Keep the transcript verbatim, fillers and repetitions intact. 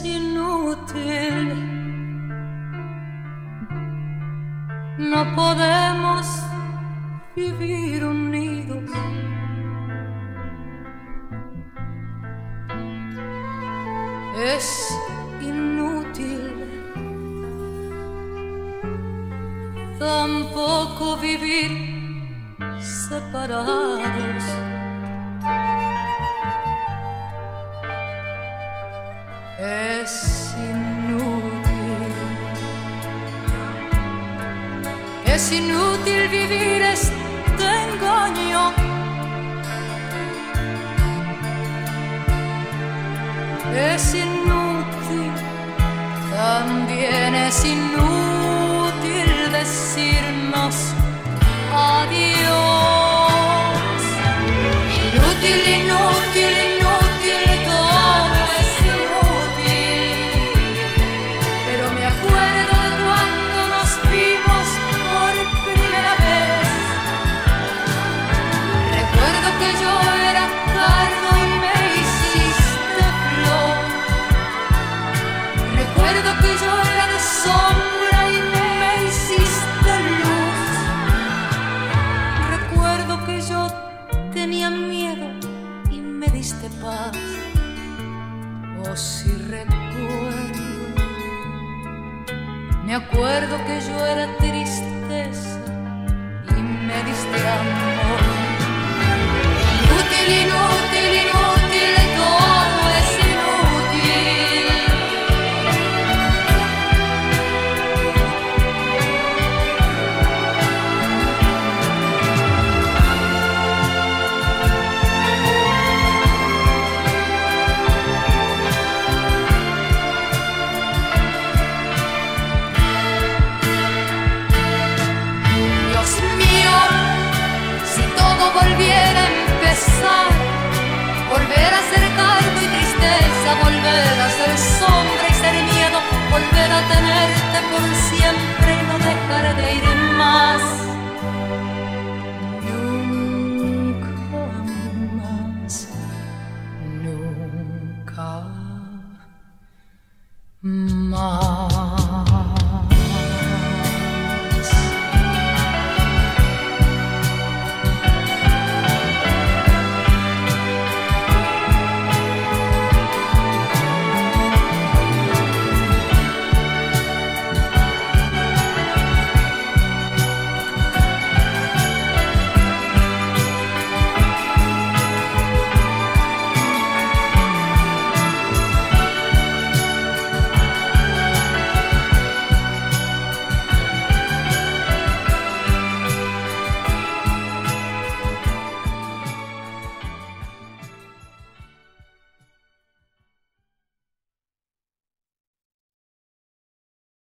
inútil. No podemos vivir unidos. Es inútil tampoco vivir separados. Es inútil, es inútil vivir este engaño. Es inútil, también es inútil decirnos adiós. Inútil, inútil, inútil, todo es inútil. Pero me acuerdo de cuando nos vimos por primera vez. Recuerdo que yo era cardo y me hiciste flor. Recuerdo que yo era de sombra y me hiciste luz. Recuerdo que yo tenía miedo y me diste paz. Oh, si recuerdo, me acuerdo que yo era tristeza y me diste amor. Inútil, inútil, inútil, todo es inútil. Dios mío, si todo volviera a empezar, volver a ser cargo y tristeza, volver a ser sombra y ser miedo, volver a tenerte por siempre y no dejar de ir más. Nunca más, nunca más.